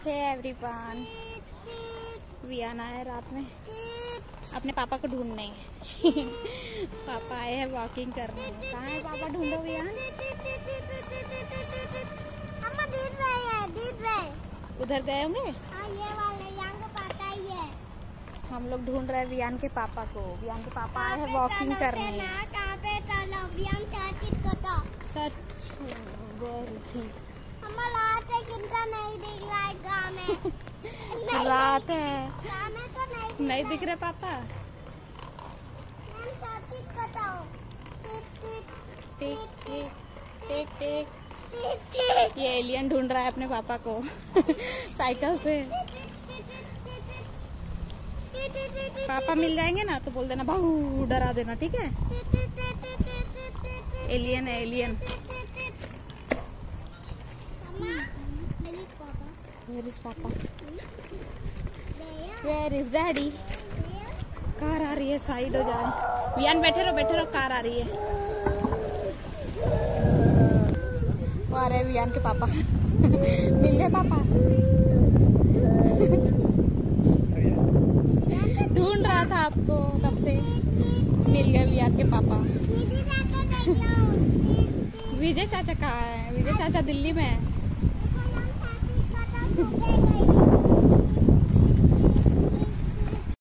Hey everyone, Viaan आया रात में अपने पापा को ढूंढने। पापा आए हैं वॉकिंग करने। कहाँ है पापा? ढूंढो वियान। उधर गए होंगे। ये वाले यहाँ के पापा ही है। हम लोग ढूंढ रहे हैं वियान के पापा को। वियान के पापा आए हैं वॉकिंग करने। वियान चाची को तो सच नहीं दिख रहा है गाँव में। रात है, गाँव में तो नहीं दिख रहे पापा। चाची को तो टिक टिक टिक टिक। ये एलियन ढूंढ रहा है अपने पापा को साइकिल से। पापा मिल जाएंगे ना तो बोल देना भाऊ, डरा देना, ठीक है? एलियन है, alien. Where is papa? Where is daddy? Car आ रही है, साइड हो जाओ। वियान बैठे रहो, कार आ रही है। वो आ रहे वियान के पापा। मिल गए पापा। ढूंढ रहा था आपको तब से। मिल गए वियान के पापा। विजय चाचा कहाँ है? विजय चाचा दिल्ली में है।